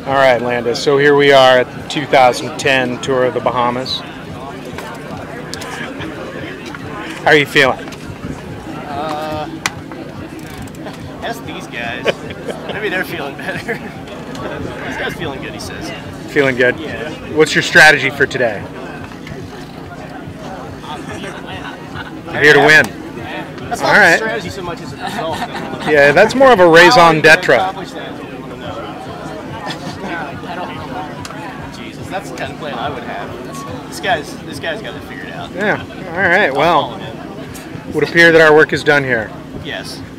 All right, Landis. So here we are at the 2010 tour of the Bahamas. How are you feeling? Ask these guys. Maybe they're feeling better. This guy's feeling good, he says. Feeling good? Yeah. What's your strategy for today? I'm here to win. That's All not right. strategy so much as a result. Yeah, that's more of a raison d'etre. Jesus, that's the kind of plan I would have. This guy's got it figured out. Yeah. All right. Well, would appear that our work is done here. Yes.